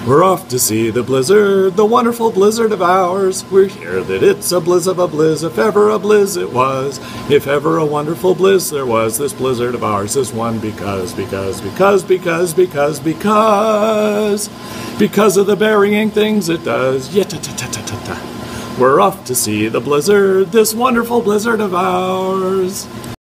We're off to see the blizzard, the wonderful blizzard of ours. We're here that it's a blizz of a blizz, if ever a blizz it was. If ever a wonderful blizz there was, this blizzard of ours is one because of the burying things it does. We're off to see the blizzard, this wonderful blizzard of ours.